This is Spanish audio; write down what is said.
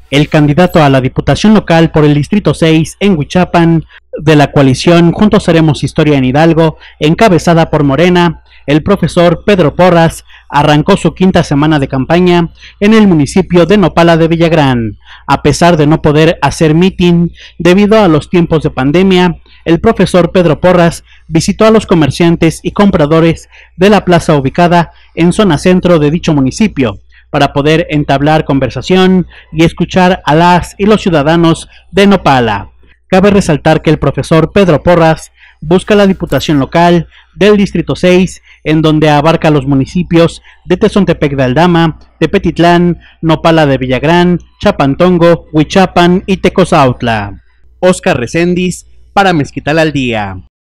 El candidato a la Diputación Local por el Distrito 6 en Huichapan, de la coalición Juntos Haremos Historia en Hidalgo, encabezada por Morena, el profesor Pedro Porras arrancó su quinta semana de campaña en el municipio de Nopala de Villagrán. A pesar de no poder hacer mitin debido a los tiempos de pandemia, el profesor Pedro Porras visitó a los comerciantes y compradores de la plaza ubicada en zona centro de dicho municipio, para poder entablar conversación y escuchar a las y los ciudadanos de Nopala. Cabe resaltar que el profesor Pedro Porras busca la diputación local del Distrito 6, en donde abarca los municipios de Tezontepec de Aldama, Tepetitlán, Nopala de Villagrán, Chapantongo, Huichapan y Tecozautla. Oscar Reséndiz para Mezquital al Día.